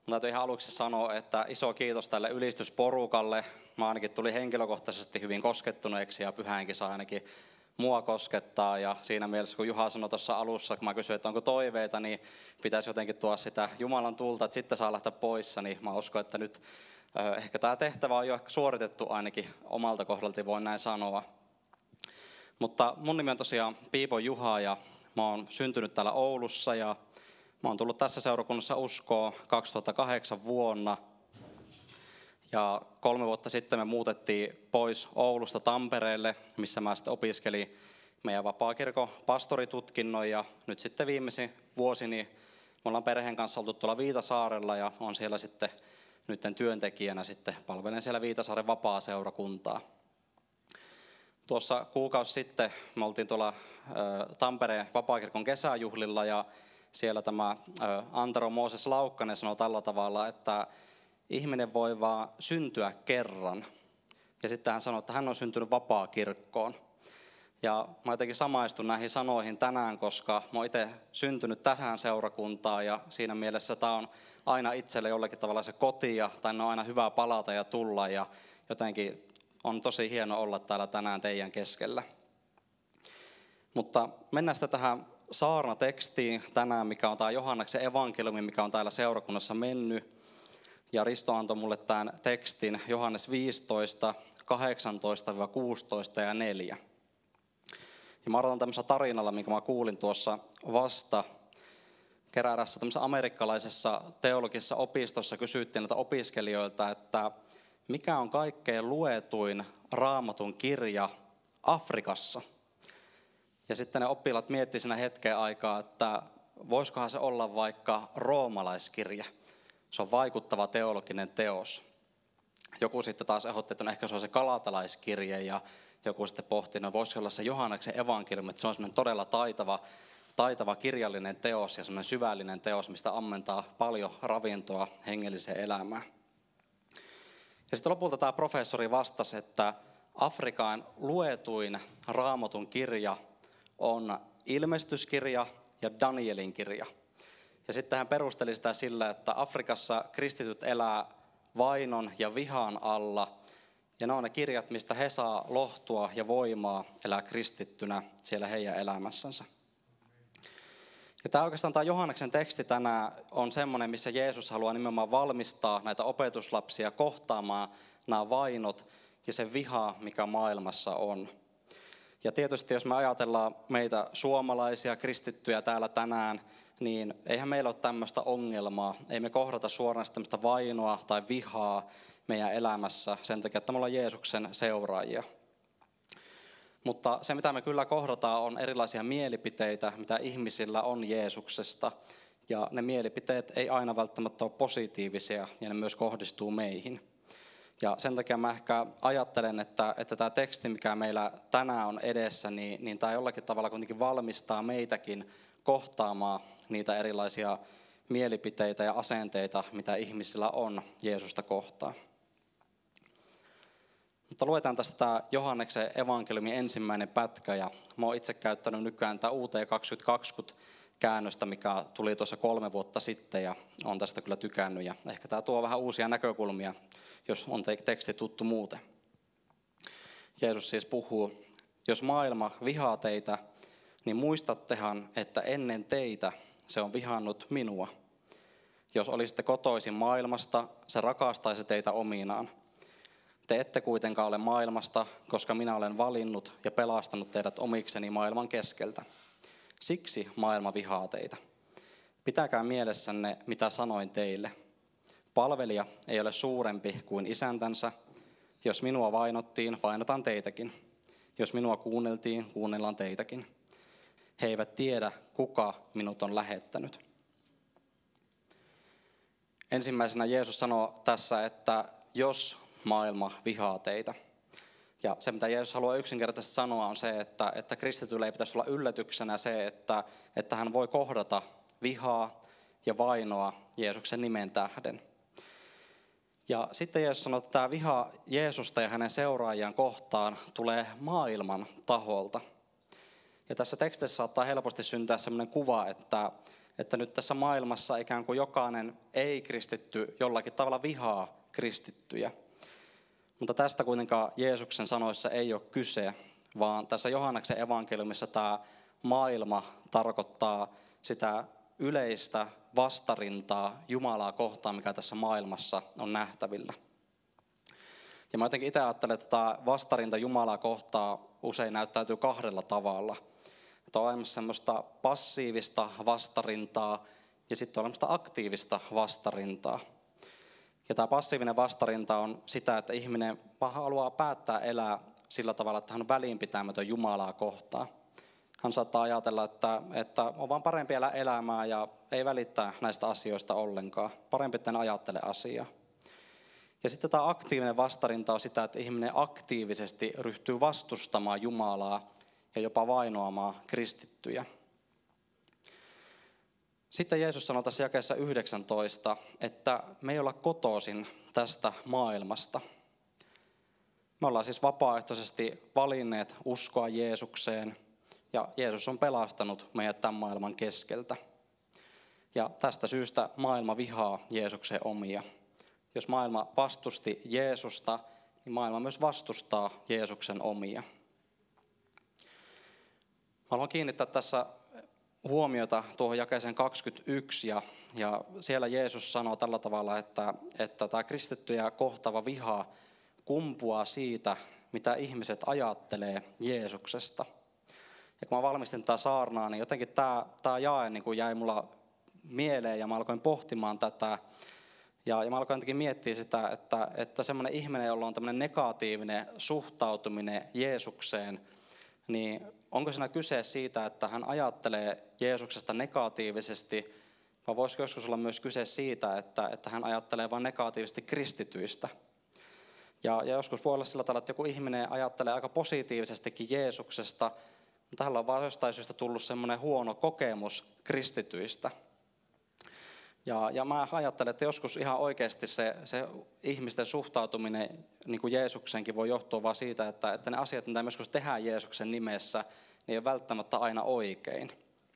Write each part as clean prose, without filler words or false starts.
Mun täytyy ihan aluksi sanoa, että iso kiitos tälle ylistysporukalle. Mä ainakin tulin henkilökohtaisesti hyvin koskettuneeksi ja pyhäänkin saa ainakin mua koskettaa. Ja siinä mielessä, kun Juha sanoi tuossa alussa, kun mä kysyin, että onko toiveita, niin pitäisi jotenkin tuoda sitä Jumalan tulta, että sitten saa lähteä poissa. Niin mä uskon, että nyt ehkä tämä tehtävä on jo suoritettu ainakin omalta kohdalta, voin näin sanoa. Mutta mun nimi on tosiaan Piipon Juha ja mä oon syntynyt täällä Oulussa ja mä oon tullut tässä seurakunnassa uskoon 2008 vuonna. Ja 3 vuotta sitten me muutettiin pois Oulusta Tampereelle, missä mä sitten opiskelin meidän vapaakirkon pastoritutkinnon. Ja nyt sitten viimeisin vuosi niin me ollaan perheen kanssa oltu tuolla Viitasaarella ja on siellä sitten nytten työntekijänä sitten palvelen siellä Viitasaaren vapaa-seurakuntaa. Tuossa kuukausi sitten me oltiin tuolla Tampereen vapaakirkon kesäjuhlilla ja siellä tämä Antero Mooses Laukkanen sanoi tällä tavalla, että ihminen voi vaan syntyä kerran. Ja sitten hän sanoi, että hän on syntynyt vapaakirkkoon. Ja mä jotenkin samaistun näihin sanoihin tänään, koska mä oon itse syntynyt tähän seurakuntaan ja siinä mielessä tämä on aina itselle jollakin tavalla se koti ja tänne on aina hyvä palata ja tulla ja jotenkin on tosi hieno olla täällä tänään teidän keskellä. Mutta mennään sitten tähän saarnatekstiin tänään, mikä on tämä Johanneksen evankeliumi, mikä on täällä seurakunnassa mennyt. Ja Risto antoi mulle tämän tekstin Johannes 15, 18-16 ja 4. Ja mä aloitan tämmöisellä tarinalla, minkä mä kuulin tuossa vasta. Keräärässä tämmöisessä amerikkalaisessa teologisessa opistossa kysyttiin näitä opiskelijoilta, että mikä on kaikkein luetuin Raamatun kirja Afrikassa? Ja sitten ne oppilaat miettivät siinä hetken aikaa, että voisikohan se olla vaikka roomalaiskirja. Se on vaikuttava teologinen teos. Joku sitten taas ehdotti, että ehkä se on se galatalaiskirje ja joku sitten pohti, no voisi olla se Johanneksen evankeliumi, että se on semmoinen todella taitava kirjallinen teos ja semmoinen syvällinen teos, mistä ammentaa paljon ravintoa hengelliseen elämään. Ja sitten lopulta tämä professori vastasi, että Afrikan luetuin Raamatun kirja on Ilmestyskirja ja Danielin kirja. Ja sitten hän perusteli sitä sillä, että Afrikassa kristityt elää vainon ja vihan alla. Ja ne on ne kirjat, mistä he saa lohtua ja voimaa elää kristittynä siellä heidän elämässänsä. Ja tämä Johanneksen teksti tänään on semmoinen, missä Jeesus haluaa nimenomaan valmistaa näitä opetuslapsia kohtaamaan nämä vainot ja sen viha, mikä maailmassa on. Ja tietysti jos me ajatellaan meitä suomalaisia kristittyjä täällä tänään, niin eihän meillä ole tämmöistä ongelmaa. Ei me kohdata suoraan tämmöistä vainoa tai vihaa meidän elämässä sen takia, että me ollaan Jeesuksen seuraajia. Mutta se, mitä me kyllä kohdataan, on erilaisia mielipiteitä, mitä ihmisillä on Jeesuksesta. Ja ne mielipiteet ei aina välttämättä ole positiivisia ja ne myös kohdistuu meihin. Ja sen takia mä ehkä ajattelen, että tämä teksti, mikä meillä tänään on edessä, niin tämä jollakin tavalla kuitenkin valmistaa meitäkin kohtaamaan niitä erilaisia mielipiteitä ja asenteita, mitä ihmisillä on Jeesusta kohtaan. Mutta luetaan tästä tämä Johanneksen evankeliumin ensimmäinen pätkä, ja mä oon itse käyttänyt nykyään tämä UT 2020-käännöstä, mikä tuli tuossa 3 vuotta sitten, ja on tästä kyllä tykännyt, ja ehkä tämä tuo vähän uusia näkökulmia, jos on teksti tuttu muuten. Jeesus siis puhuu, jos maailma vihaa teitä, niin muistattehan, että ennen teitä se on vihannut minua. Jos olisitte kotoisin maailmasta, se rakastaisi teitä ominaan. Te ette kuitenkaan ole maailmasta, koska minä olen valinnut ja pelastanut teidät omikseni maailman keskeltä. Siksi maailma vihaa teitä. Pitäkää mielessänne, mitä sanoin teille. Palvelija ei ole suurempi kuin isäntänsä. Jos minua vainottiin, vainotan teitäkin. Jos minua kuunneltiin, kuunnellaan teitäkin. He eivät tiedä, kuka minut on lähettänyt. Ensimmäisenä Jeesus sanoo tässä, että jos maailma vihaa teitä. Ja se, mitä Jeesus haluaa yksinkertaisesti sanoa, on se, että kristitylle ei pitäisi olla yllätyksenä se, että hän voi kohdata vihaa ja vainoa Jeesuksen nimen tähden. Ja sitten Jeesus sanoo, että tämä viha Jeesusta ja hänen seuraajiaan kohtaan tulee maailman taholta. Ja tässä tekstissä saattaa helposti syntyä sellainen kuva, että että nyt tässä maailmassa ikään kuin jokainen ei-kristitty jollakin tavalla vihaa kristittyjä. Mutta tästä kuitenkaan Jeesuksen sanoissa ei ole kyse, vaan tässä Johanneksen evankeliumissa tämä maailma tarkoittaa sitä yleistä vastarintaa Jumalaa kohtaan, mikä tässä maailmassa on nähtävillä. Ja mä jotenkin itse ajattelen, että tämä vastarinta Jumalaa kohtaan usein näyttäytyy kahdella tavalla. Että on olemassa semmoista passiivista vastarintaa ja sitten on olemassa aktiivista vastarintaa. Ja tämä passiivinen vastarinta on sitä, että ihminen vaan haluaa päättää elää sillä tavalla, että hän on välinpitämätön Jumalaa kohtaan. Hän saattaa ajatella, että on vaan parempi elää elämää ja ei välittää näistä asioista ollenkaan. Parempi, että en ajattele asiaa. Ja sitten tämä aktiivinen vastarinta on sitä, että ihminen aktiivisesti ryhtyy vastustamaan Jumalaa ja jopa vainoamaan kristittyjä. Sitten Jeesus sanoi tässä jakeessa 19, että me ei olla kotoisin tästä maailmasta. Me ollaan siis vapaaehtoisesti valinneet uskoa Jeesukseen ja Jeesus on pelastanut meidät tämän maailman keskeltä. Ja tästä syystä maailma vihaa Jeesuksen omia. Jos maailma vastusti Jeesusta, niin maailma myös vastustaa Jeesuksen omia. Haluan kiinnittää tässä huomiota tuohon jakeeseen 21, ja siellä Jeesus sanoo tällä tavalla, että tämä kristittyjä kohtaava viha kumpuaa siitä, mitä ihmiset ajattelee Jeesuksesta. Ja kun mä valmistin tätä saarnaa, niin jotenkin tämä jae niin kuin jäi mulla mieleen, ja mä alkoin pohtimaan tätä. Ja mä alkoin jotenkin miettiä sitä, että semmoinen ihminen, jolla on tämmöinen negatiivinen suhtautuminen Jeesukseen, niin onko siinä kyse siitä, että hän ajattelee Jeesuksesta negatiivisesti, vai voisiko joskus olla myös kyse siitä, että hän ajattelee vain negatiivisesti kristityistä? Ja joskus voi olla sillä tavalla, että joku ihminen ajattelee aika positiivisestikin Jeesuksesta, mutta hänellä on vaan jostain syystä tullut semmoinen huono kokemus kristityistä. Ja mä ajattelen, että joskus ihan oikeasti se ihmisten suhtautuminen niin kuin Jeesukseenkin voi johtua vaan siitä, että ne asiat, mitä me joskus tehdään Jeesuksen nimessä, niin ei ole välttämättä aina oikein.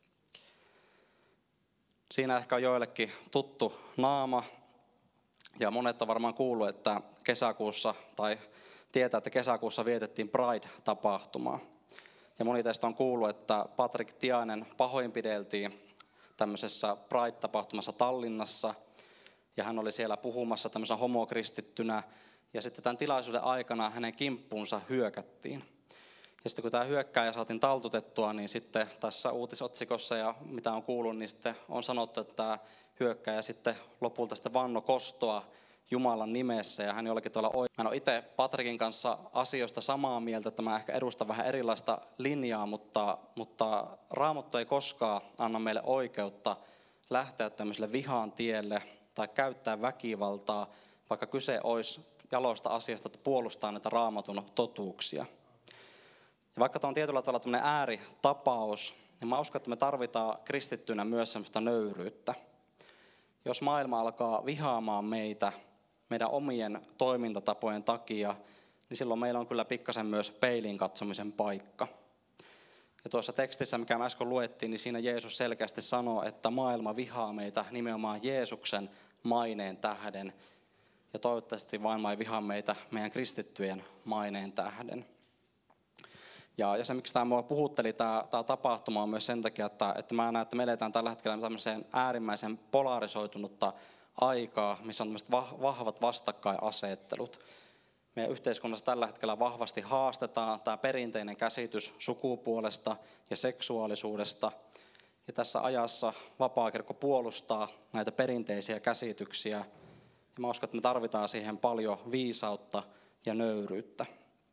Siinä ehkä on joillekin tuttu naama, ja monet on varmaan kuullut, että kesäkuussa, tai tietää, että kesäkuussa vietettiin Pride-tapahtumaa. Ja moni teistä on kuullut, että Patrik Tiainen pahoinpideltiin tämmöisessä Pride-tapahtumassa Tallinnassa, ja hän oli siellä puhumassa tämmöisenä homokristittynä, ja sitten tämän tilaisuuden aikana hänen kimppuunsa hyökättiin. Ja sitten kun tämä hyökkääjä saatiin taltutettua, niin sitten tässä uutisotsikossa ja mitä on kuullut, niin sitten on sanottu, että tämä hyökkääjä sitten lopulta sitten vannoi kostoa Jumalan nimessä, ja hän jollakin tavalla oikein. Mä en ole itse Patrikin kanssa asioista samaa mieltä, että mä ehkä edustan vähän erilaista linjaa, mutta Raamattu ei koskaan anna meille oikeutta lähteä tämmöiselle vihan tielle tai käyttää väkivaltaa, vaikka kyse olisi jalosta asiasta, että puolustaa näitä Raamatun totuuksia. Ja vaikka tämä on tietyllä tavalla tämmöinen ääritapaus, niin mä uskon, että me tarvitaan kristittynä myös semmoista nöyryyttä. Jos maailma alkaa vihaamaan meitä meidän omien toimintatapojen takia, niin silloin meillä on kyllä pikkasen myös peiliin katsomisen paikka. Ja tuossa tekstissä, mikä me äsken luettiin, niin siinä Jeesus selkeästi sanoo, että maailma vihaa meitä nimenomaan Jeesuksen maineen tähden. Ja toivottavasti maailma ei vihaa meitä meidän kristittyjen maineen tähden. Ja se, miksi tämä mua puhutteli, tämä tapahtuma on myös sen takia, että mä näen, että me eletään tällä hetkellä tämmöiseen äärimmäisen polarisoitunutta aikaa, missä on tämmöiset vahvat vastakkainasettelut. Meidän yhteiskunnassa tällä hetkellä vahvasti haastetaan tämä perinteinen käsitys sukupuolesta ja seksuaalisuudesta. Ja tässä ajassa vapaakirkko puolustaa näitä perinteisiä käsityksiä. Ja mä uskon, että me tarvitaan siihen paljon viisautta ja nöyryyttä.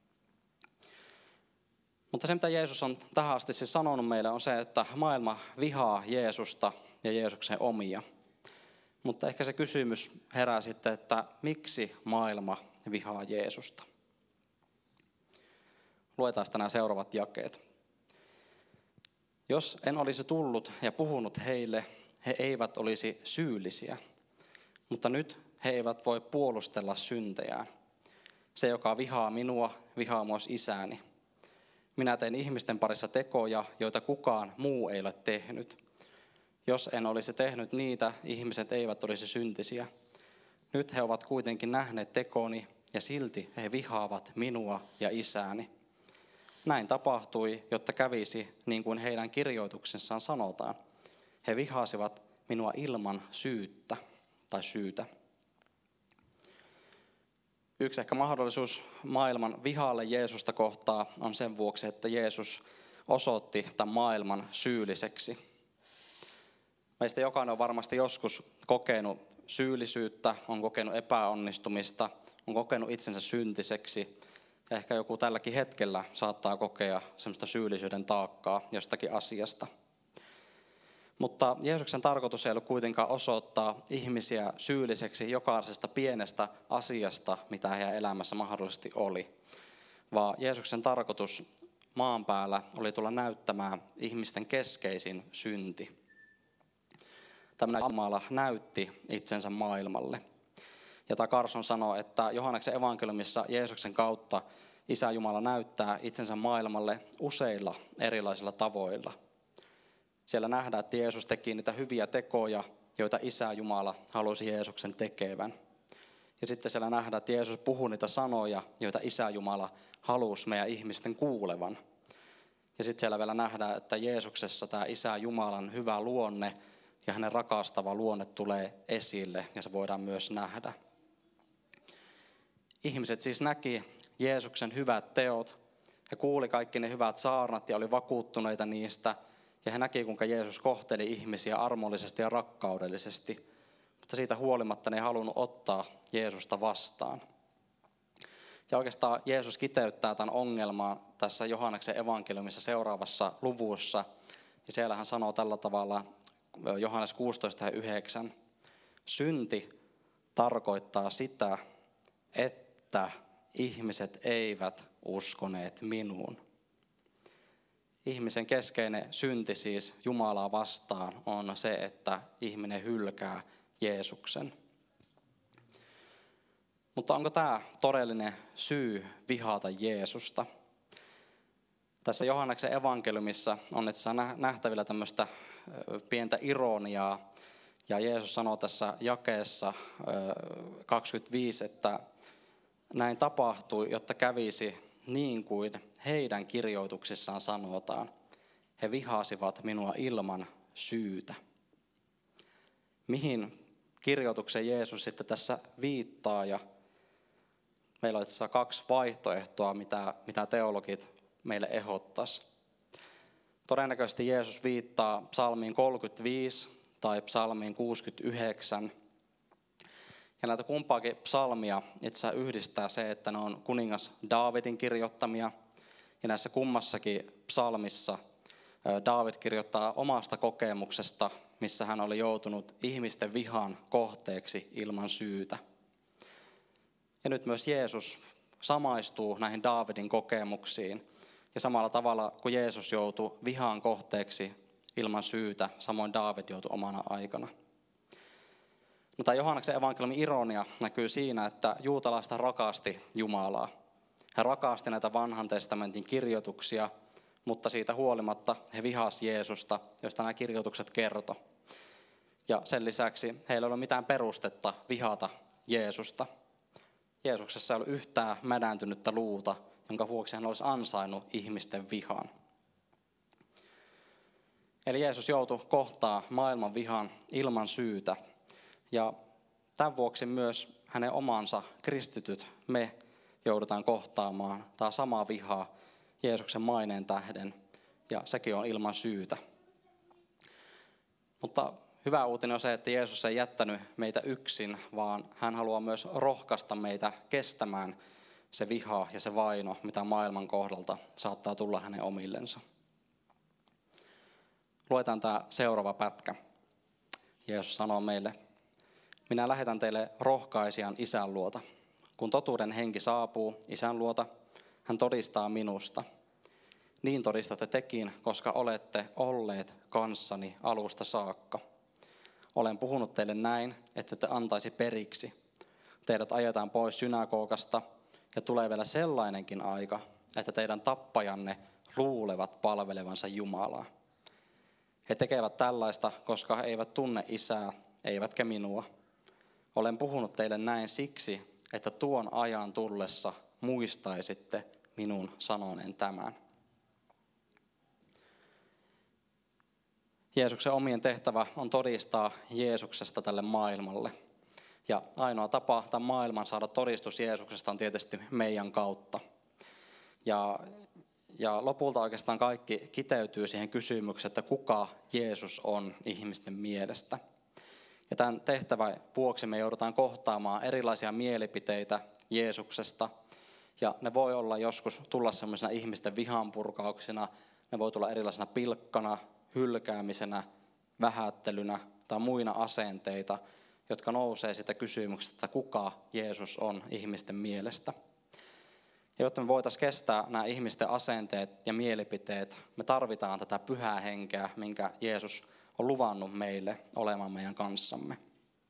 Mutta se, mitä Jeesus on tähän asti siis sanonut meille, on se, että maailma vihaa Jeesusta ja Jeesuksen omia. Mutta ehkä se kysymys herää sitten, että miksi maailma vihaa Jeesusta? Luetaan tänään seuraavat jakeet. Jos en olisi tullut ja puhunut heille, he eivät olisi syyllisiä. Mutta nyt he eivät voi puolustella syntejään. Se, joka vihaa minua, vihaa myös isääni. Minä teen ihmisten parissa tekoja, joita kukaan muu ei ole tehnyt. Jos en olisi tehnyt niitä, ihmiset eivät olisi syntisiä. Nyt he ovat kuitenkin nähneet tekoni, ja silti he vihaavat minua ja isääni. Näin tapahtui, jotta kävisi niin kuin heidän kirjoituksessaan sanotaan. He vihasivat minua ilman syyttä tai syytä. Yksi ehkä mahdollisuus maailman vihaalle Jeesusta kohtaa on sen vuoksi, että Jeesus osoitti tämän maailman syylliseksi. Meistä jokainen on varmasti joskus kokenut syyllisyyttä, on kokenut epäonnistumista, on kokenut itsensä syntiseksi. Ja ehkä joku tälläkin hetkellä saattaa kokea semmoista syyllisyyden taakkaa jostakin asiasta. Mutta Jeesuksen tarkoitus ei ollut kuitenkaan osoittaa ihmisiä syylliseksi jokaisesta pienestä asiasta, mitä heidän elämässä mahdollisesti oli. Vaan Jeesuksen tarkoitus maan päällä oli tulla näyttämään ihmisten keskeisin synti. Tämmöinen Jumala näytti itsensä maailmalle. Ja tämä Carson sanoi, että Johanneksen evankeliumissa Jeesuksen kautta Isä Jumala näyttää itsensä maailmalle useilla erilaisilla tavoilla. Siellä nähdään, että Jeesus teki niitä hyviä tekoja, joita Isä Jumala halusi Jeesuksen tekevän. Ja sitten siellä nähdään, että Jeesus puhui niitä sanoja, joita Isä Jumala halusi meidän ihmisten kuulevan. Ja sitten siellä vielä nähdään, että Jeesuksessa tämä Isä Jumalan hyvä luonne ja hänen rakastava luonne tulee esille, ja se voidaan myös nähdä. Ihmiset siis näki Jeesuksen hyvät teot, he kuuli kaikki ne hyvät saarnat ja oli vakuuttuneita niistä, ja he näki, kuinka Jeesus kohteli ihmisiä armollisesti ja rakkaudellisesti, mutta siitä huolimatta ne ei halunnut ottaa Jeesusta vastaan. Ja oikeastaan Jeesus kiteyttää tämän ongelman tässä Johanneksen evankeliumissa seuraavassa luvussa, ja siellä hän sanoo tällä tavalla, Johannes 16:9, synti tarkoittaa sitä, että ihmiset eivät uskoneet minuun. Ihmisen keskeinen synti siis Jumalaa vastaan on se, että ihminen hylkää Jeesuksen. Mutta onko tämä todellinen syy vihata Jeesusta? Tässä Johanneksen evankeliumissa on itse asiassa nähtävillä tämmöistä pientä ironiaa. Ja Jeesus sanoo tässä jakeessa 25, että näin tapahtui, jotta kävisi niin kuin heidän kirjoituksissaan sanotaan. He vihasivat minua ilman syytä. Mihin kirjoituksen Jeesus sitten tässä viittaa? Ja meillä on itse asiassa 2 vaihtoehtoa, mitä teologit meille ehdottaisi. Todennäköisesti Jeesus viittaa psalmiin 35 tai psalmiin 69. Ja näitä kumpaakin psalmia itse asiassa yhdistää se, että ne on kuningas Daavidin kirjoittamia. Ja näissä kummassakin psalmissa Daavid kirjoittaa omasta kokemuksesta, missä hän oli joutunut ihmisten vihan kohteeksi ilman syytä. Ja nyt myös Jeesus samaistuu näihin Daavidin kokemuksiin. Ja samalla tavalla kuin Jeesus joutui vihan kohteeksi ilman syytä, samoin Daavid joutui omana aikana. Mutta Johanneksen evankeliumin ironia näkyy siinä, että juutalaiset rakasti Jumalaa. He rakasti näitä vanhan testamentin kirjoituksia, mutta siitä huolimatta he vihasi Jeesusta, josta nämä kirjoitukset kertoi. Ja sen lisäksi heillä ei ole mitään perustetta vihata Jeesusta. Jeesuksessa ei ollut yhtään mädäntynyttä luuta, jonka vuoksi hän olisi ansainnut ihmisten vihan. Eli Jeesus joutui kohtaa maailman vihan ilman syytä. Ja tämän vuoksi myös hänen omansa kristityt me joudutaan kohtaamaan tämä sama viha Jeesuksen maineen tähden, ja sekin on ilman syytä. Mutta hyvä uutinen on se, että Jeesus ei jättänyt meitä yksin, vaan hän haluaa myös rohkaista meitä kestämään se viha ja se vaino, mitä maailman kohdalta saattaa tulla hänen omillensa. Luetaan tämä seuraava pätkä. Jeesus sanoo meille, minä lähetän teille rohkaisijan Isän luota. Kun totuuden henki saapuu Isän luota, hän todistaa minusta. Niin todistatte tekin, koska olette olleet kanssani alusta saakka. Olen puhunut teille näin, että te antaisi periksi. Teidät ajetaan pois synagogasta ja tulee vielä sellainenkin aika, että teidän tappajanne luulevat palvelevansa Jumalaa. He tekevät tällaista, koska he eivät tunne Isää, eivätkä minua. Olen puhunut teille näin siksi, että tuon ajan tullessa muistaisitte minun sanoneen tämän. Jeesuksen omien tehtävä on todistaa Jeesuksesta tälle maailmalle. Ja ainoa tapa tämän maailman saada todistus Jeesuksesta on tietysti meidän kautta. Ja lopulta oikeastaan kaikki kiteytyy siihen kysymykseen, että kuka Jeesus on ihmisten mielestä. Ja tämän tehtävän vuoksi me joudutaan kohtaamaan erilaisia mielipiteitä Jeesuksesta. Ja ne voi olla joskus tulla sellaisena ihmisten vihanpurkauksina, ne voi tulla erilaisena pilkkana, hylkäämisenä, vähättelynä tai muina asenteita, jotka nousee sitä kysymyksestä, että kuka Jeesus on ihmisten mielestä. Ja jotta me voitaisiin kestää nämä ihmisten asenteet ja mielipiteet, me tarvitaan tätä pyhää henkeä, minkä Jeesus on luvannut meille olemaan meidän kanssamme.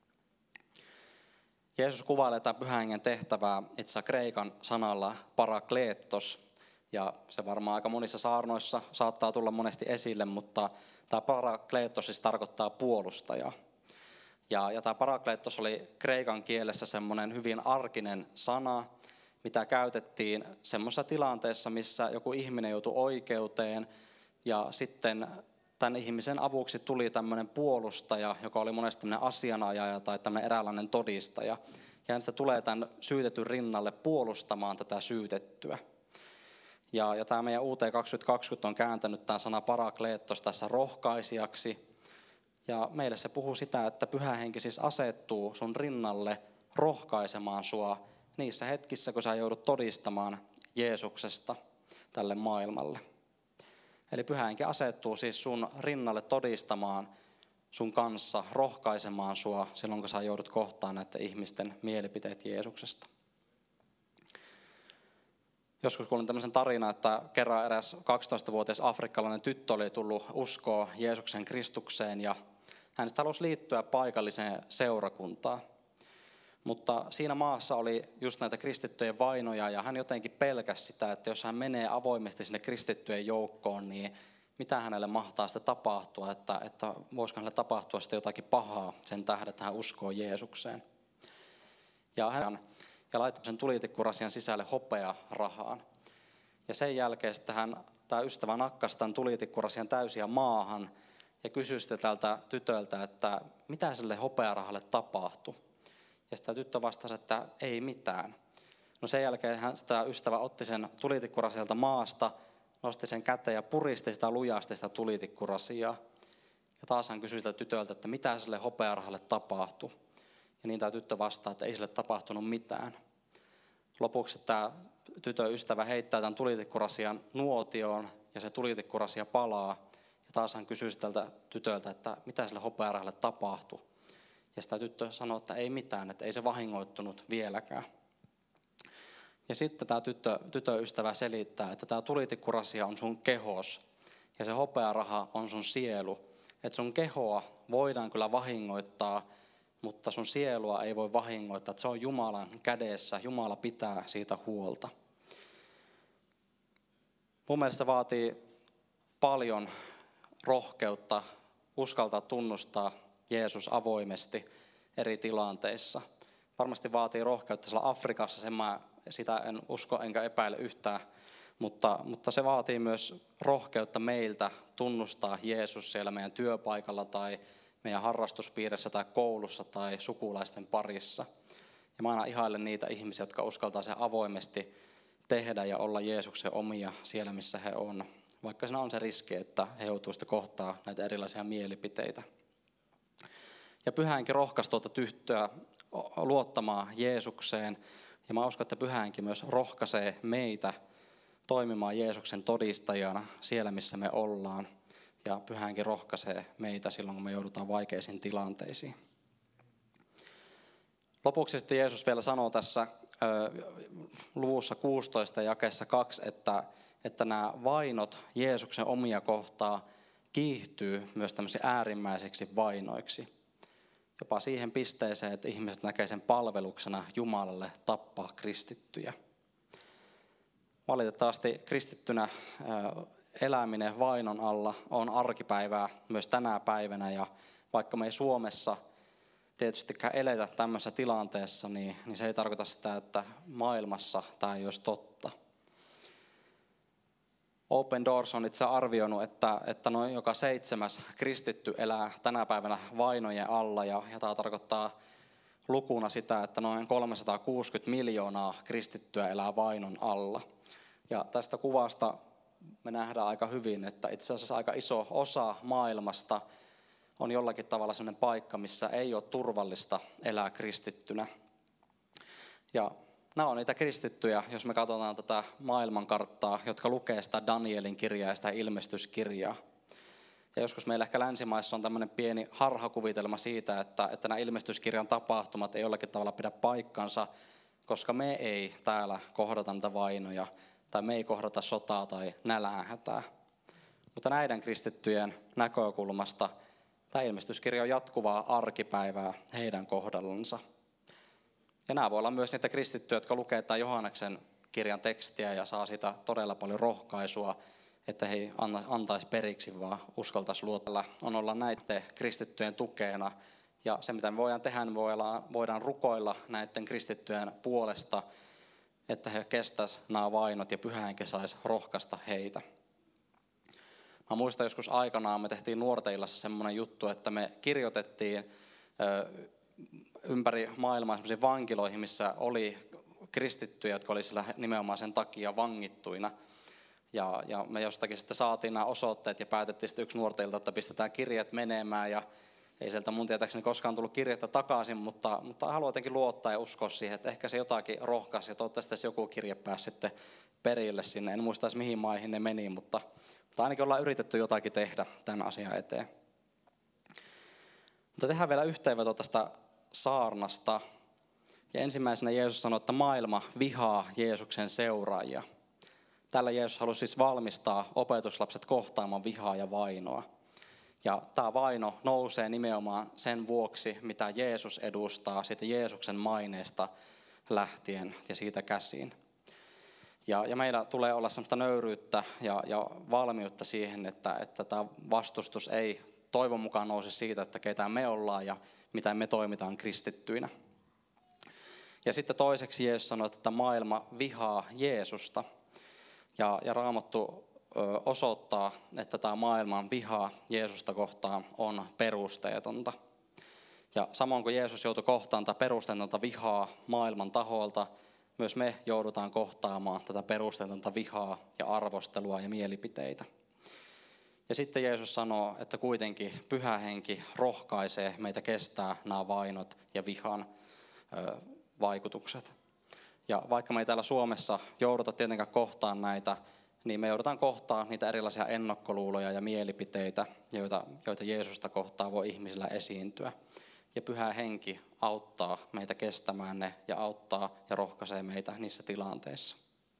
Jeesus kuvailee tätä pyhän hengen tehtävää itse asiassa kreikan sanalla parakleettos. Ja se varmaan aika monissa saarnoissa saattaa tulla monesti esille, mutta tämä parakleettos siis tarkoittaa puolustajaa. Ja tämä parakleettos oli kreikan kielessä semmoinen hyvin arkinen sana, mitä käytettiin semmoisessa tilanteessa, missä joku ihminen joutui oikeuteen ja sitten tämän ihmisen avuksi tuli tämmöinen puolustaja, joka oli monesti tämmöinen asianajaja tai tämmöinen eräänlainen todistaja. Ja hän tulee tämän syytetyn rinnalle puolustamaan tätä syytettyä. Ja tämä meidän UT 2020 on kääntänyt tämän sana parakleettos tässä rohkaisijaksi. Ja meille se puhuu sitä, että Pyhä Henki siis asettuu sun rinnalle rohkaisemaan sua niissä hetkissä, kun sä joudut todistamaan Jeesuksesta tälle maailmalle. Eli Pyhä Henki asettuu siis sun rinnalle todistamaan sun kanssa, rohkaisemaan sua silloin, kun sä joudut kohtaamaan näiden ihmisten mielipiteet Jeesuksesta. Joskus kuulin tämmöisen tarinan, että kerran eräs 12-vuotias afrikkalainen tyttö oli tullut uskoa Jeesuksen Kristukseen ja hän halusi liittyä paikalliseen seurakuntaan. Mutta siinä maassa oli just näitä kristittyjen vainoja ja hän jotenkin pelkäsi sitä, että jos hän menee avoimesti sinne kristittyjen joukkoon, niin mitä hänelle mahtaa sitten tapahtua, että voisiko hänelle tapahtua sitten jotakin pahaa sen tähden, että hän uskoo Jeesukseen. Ja hän laittoi sen tulitikkurasian sisälle hopearahaan. Ja sen jälkeen sitten tämä ystävä nakkasi tämän tulitikkurasian täysin maahan ja kysyi sitten tältä tytöltä, että mitä sille hopearahalle tapahtui. Ja sitä tyttö vastasi, että ei mitään. No sen jälkeen tämä ystävä otti sen tulitikkurasilta maasta, nosti sen käteen ja puristi sitä lujasti sitä tulitikkurasia. Ja taas hän kysyi sitä tytöltä, että mitä sille hopearahalle tapahtui. Ja niin tämä tyttö vastaa, että ei sille tapahtunut mitään. Lopuksi tämä tytön ystävä heittää tämän tulitikkurasian nuotioon ja se tulitikkurasia palaa. Ja taas hän kysyy tältä tytöltä, että mitä sille hopearahalle tapahtui. Ja sitä tyttö sanoi, että ei mitään, että ei se vahingoittunut vieläkään. Ja sitten tämä tytön ystävä selittää, että tämä tulitikkurasia on sun kehos ja se hopearaha on sun sielu. Että sun kehoa voidaan kyllä vahingoittaa, mutta sun sielua ei voi vahingoittaa, että se on Jumalan kädessä. Jumala pitää siitä huolta. Mun mielestä se vaatii paljon rohkeutta, uskaltaa tunnustaa Jeesus avoimesti eri tilanteissa. Varmasti vaatii rohkeutta siellä Afrikassa, sitä en usko enkä epäile yhtään, mutta se vaatii myös rohkeutta meiltä tunnustaa Jeesus siellä meidän työpaikalla tai meidän harrastuspiirissä tai koulussa tai sukulaisten parissa. Ja mä aina ihailen niitä ihmisiä, jotka uskaltaa sen avoimesti tehdä ja olla Jeesuksen omia siellä, missä he on. Vaikka siinä on se riski, että he joutuu sitten kohtaa näitä erilaisia mielipiteitä. Ja Pyhä Henki rohkaisi tuota tyttöä luottamaan Jeesukseen. Ja mä uskon, että Pyhä Henki myös rohkaisee meitä toimimaan Jeesuksen todistajana siellä, missä me ollaan. Ja Pyhä Henki rohkaisee meitä silloin, kun me joudutaan vaikeisiin tilanteisiin. Lopuksi sitten Jeesus vielä sanoo tässä luvussa 16 jakeessa 2, että nämä vainot Jeesuksen omia kohtaa kiihtyy myös tämmöisiksi äärimmäisiksi vainoiksi. Jopa siihen pisteeseen, että ihmiset näkee sen palveluksena Jumalalle tappaa kristittyjä. Valitettavasti kristittynä eläminen vainon alla on arkipäivää myös tänä päivänä. Ja vaikka me ei Suomessa tietystikään eletä tämmöisessä tilanteessa, niin se ei tarkoita sitä, että maailmassa tämä ei olisi totta. Open Doors on itse arvioinut, että noin joka 7. kristitty elää tänä päivänä vainojen alla, ja tämä tarkoittaa lukuna sitä, että noin 360 miljoonaa kristittyä elää vainon alla. Ja tästä kuvasta me nähdään aika hyvin, että itse asiassa aika iso osa maailmasta on jollakin tavalla sellainen paikka, missä ei ole turvallista elää kristittynä. Ja nämä on niitä kristittyjä, jos me katsotaan tätä maailmankarttaa, jotka lukee sitä Danielin kirjaa ja sitä ilmestyskirjaa. Ja joskus meillä ehkä länsimaissa on tämmöinen pieni harhakuvitelma siitä, että nämä ilmestyskirjan tapahtumat ei jollakin tavalla pidä paikkansa, koska me ei täällä kohdata niitä vainoja, tai me ei kohdata sotaa tai nälänhätää. Mutta näiden kristittyjen näkökulmasta tämä ilmestyskirja on jatkuvaa arkipäivää heidän kohdallansa. Ja nämä voi olla myös niitä kristittyjä, jotka lukee tämän Johanneksen kirjan tekstiä ja saa siitä todella paljon rohkaisua, että he ei antaisi periksi, vaan uskaltaisi luotella. On olla näiden kristittyjen tukena. Ja se, mitä me voidaan tehdä, niin voidaan rukoilla näiden kristittyjen puolesta, että he kestäisivät nämä vainot ja Pyhä Henki saisi rohkaista heitä. Mä muistan joskus aikanaan, me tehtiin nuorten illassa semmoinen juttu, että me kirjoitettiin ympäri maailmaa semmoisiin vankiloihin, missä oli kristittyjä, jotka oli siellä nimenomaan sen takia vangittuina. Ja me jostakin sitten saatiin nämä osoitteet ja päätettiin sitten yksi nuorten ilta, että pistetään kirjeet menemään. Ja ei sieltä mun tietääkseni koskaan tullut kirjettä takaisin, mutta haluan jotenkin luottaa ja uskoa siihen, että ehkä se jotakin rohkaisi. Ja toivottavasti joku kirje pääsi sitten perille sinne. En muista edes mihin maihin ne meni, mutta ainakin ollaan yritetty jotakin tehdä tämän asian eteen. Mutta tehdään vielä yhteenveto tästä saarnasta. Ja ensimmäisenä Jeesus sanoi, että maailma vihaa Jeesuksen seuraajia. Tällä Jeesus halusi siis valmistaa opetuslapset kohtaamaan vihaa ja vainoa. Ja tämä vaino nousee nimenomaan sen vuoksi, mitä Jeesus edustaa, siitä Jeesuksen maineesta lähtien ja siitä käsin. Ja meillä tulee olla sellaista nöyryyttä ja valmiutta siihen, että tämä vastustus ei toivon mukaan nouse siitä, että ketä me ollaan ja mitä me toimitaan kristittyinä. Ja sitten toiseksi Jeesus sanoi, että maailma vihaa Jeesusta. Ja Raamattu osoittaa, että tämä maailman viha Jeesusta kohtaan on perusteetonta. Ja samoin kuin Jeesus joutui kohtaamaan tätä perusteetonta vihaa maailman taholta, myös me joudutaan kohtaamaan tätä perusteetonta vihaa ja arvostelua ja mielipiteitä. Ja sitten Jeesus sanoo, että kuitenkin Pyhä Henki rohkaisee meitä kestää nämä vainot ja vihan vaikutukset. Ja vaikka me ei täällä Suomessa jouduta tietenkään kohtaan näitä, niin me joudutaan kohtaan niitä erilaisia ennakkoluuloja ja mielipiteitä, joita Jeesusta kohtaan voi ihmisillä esiintyä. Ja Pyhä Henki auttaa meitä kestämään ne ja auttaa ja rohkaisee meitä niissä tilanteissa.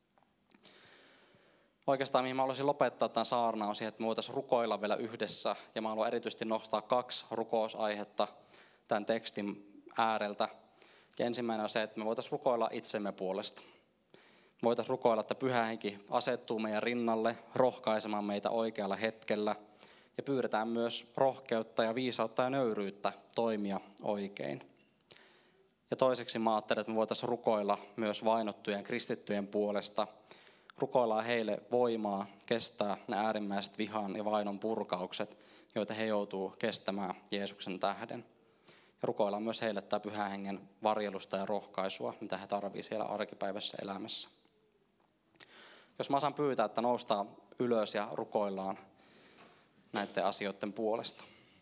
Oikeastaan mihin mä haluaisin lopettaa tämän saarnan on siihen, että me voitaisiin rukoilla vielä yhdessä. Ja mä haluan erityisesti nostaa 2 rukousaihetta tämän tekstin ääreltä. Ja ensimmäinen on se, että me voitaisiin rukoilla itsemme puolesta. Me voitaisiin rukoilla, että Pyhä Henki asettuu meidän rinnalle rohkaisemaan meitä oikealla hetkellä. Ja pyydetään myös rohkeutta ja viisautta ja nöyryyttä toimia oikein. Ja toiseksi mä ajattelen, että me voitaisiin rukoilla myös vainottujen kristittyjen puolesta. Rukoillaan heille voimaa kestää ne äärimmäiset vihan ja vainon purkaukset, joita he joutuu kestämään Jeesuksen tähden. Ja rukoillaan myös heille tämä Pyhän Hengen varjelusta ja rohkaisua, mitä he tarvitsevat siellä arkipäivässä elämässä. Jos mä saan pyytää, että noustaan ylös ja rukoillaan näiden asioiden puolesta.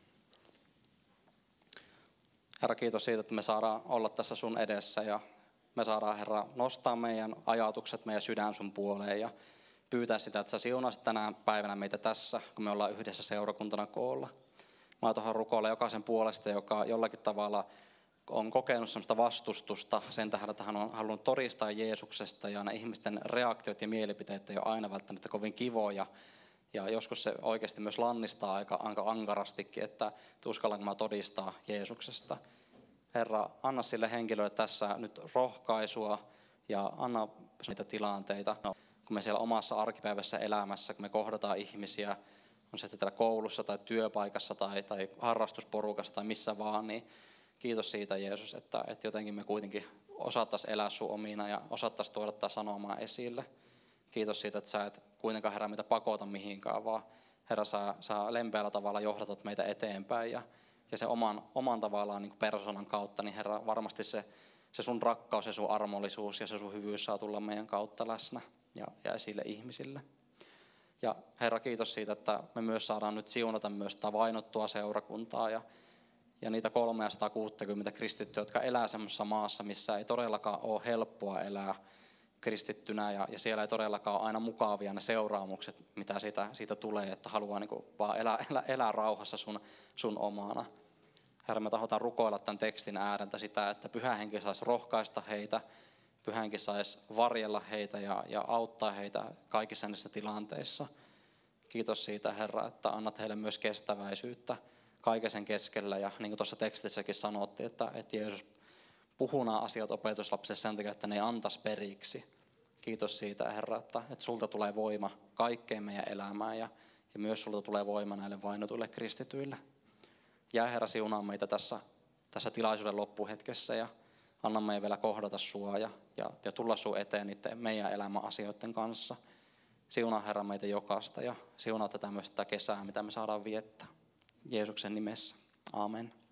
Herra, kiitos siitä, että me saadaan olla tässä sun edessä ja me saadaan, Herra, nostaa meidän ajatukset, meidän sydän sun puoleen ja pyytää sitä, että sä siunasit tänään päivänä meitä tässä, kun me ollaan yhdessä seurakuntana koolla. Mä tuohon rukoilla jokaisen puolesta, joka jollakin tavalla on kokenut sellaista vastustusta sen tähden, että hän on halunnut todistaa Jeesuksesta ja ne ihmisten reaktiot ja mielipiteet ei ole aina välttämättä kovin kivoja. Ja joskus se oikeasti myös lannistaa aika ankarastikin, että uskallanko mä todistaa Jeesuksesta. Herra, anna sille henkilölle tässä nyt rohkaisua ja anna niitä tilanteita. kun me siellä omassa arkipäivässä elämässä, kun me kohdataan ihmisiä, on se sitten täällä koulussa tai työpaikassa tai harrastusporukassa tai missä vaan, niin kiitos siitä Jeesus, että jotenkin me kuitenkin osattaisiin elää sun omina ja osattaisiin tuoda tätä sanomaa esille. Kiitos siitä, että sä et kuitenkaan Herra meitä pakota mihinkään, vaan Herra sä lempeällä tavalla johdatat meitä eteenpäin ja sen oman tavallaan niin kuin persoonan kautta, niin Herra varmasti se sun rakkaus ja sun armollisuus ja se sun hyvyys saa tulla meidän kautta läsnä ja esille ihmisille. Ja Herra, kiitos siitä, että me myös saadaan nyt siunata myös sitä vainottua seurakuntaa ja niitä 360 kristittyä, jotka elää semmoisessa maassa, missä ei todellakaan ole helppoa elää kristittynä ja siellä ei todellakaan ole aina mukavia ne seuraamukset, mitä siitä tulee, että haluaa niin kuin vaan elää rauhassa sun omana. Herra, me tahotaan rukoilla tämän tekstin ääreltä sitä, että Pyhä Henki saisi rohkaista heitä, Pyhä Henki saisi varjella heitä ja auttaa heitä kaikissa näissä tilanteissa. Kiitos siitä, Herra, että annat heille myös kestäväisyyttä kaiken sen keskellä. Ja niin kuin tuossa tekstissäkin sanottiin, että Jeesus puhuu nämä asiat opetuslapsille sen takia, että ne ei antaisi periksi. Kiitos siitä, Herra, että sulta tulee voima kaikkeen meidän elämään ja myös sulta tulee voima näille vainotuille kristityille. Jää Herra siunaa meitä tässä tilaisuuden loppuhetkessä ja anna meidän vielä kohdata sua ja tulla sun eteen niiden meidän elämän asioiden kanssa. Siunaa Herra meitä jokaista ja siunaa tätä myös tätä kesää, mitä me saadaan viettää. Jeesuksen nimessä. Aamen.